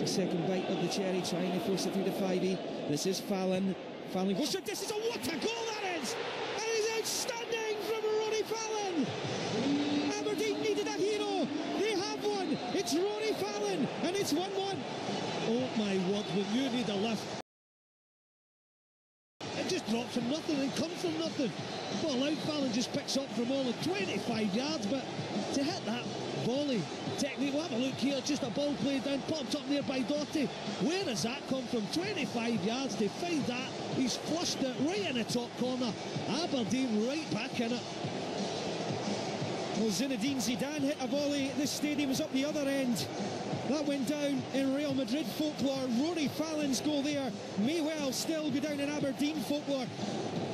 second bite of the cherry, trying to force it through to Fivey. This is Fallon. Fallon goes to distance. Oh, what a goal that is! That is outstanding from Rory Fallon. Aberdeen needed a hero. They have one. It's Rory Fallon, and it's 1-1. Oh my word, when you need a lift, it just drops from nothing and comes from nothing. Ball out, Fallon just picks up from all of 25 yards, but to hit that volley technique, we'll have a look here, just a ball played down, popped up there by Doughty. Where has that come from? 25 yards to find that. He's flushed it right in the top corner. Aberdeen right back in it. Well, Zinedine Zidane hit a volley. This stadium is up the other end. That went down in Real Madrid folklore. Rory Fallon's goal there may well still go down in Aberdeen folklore.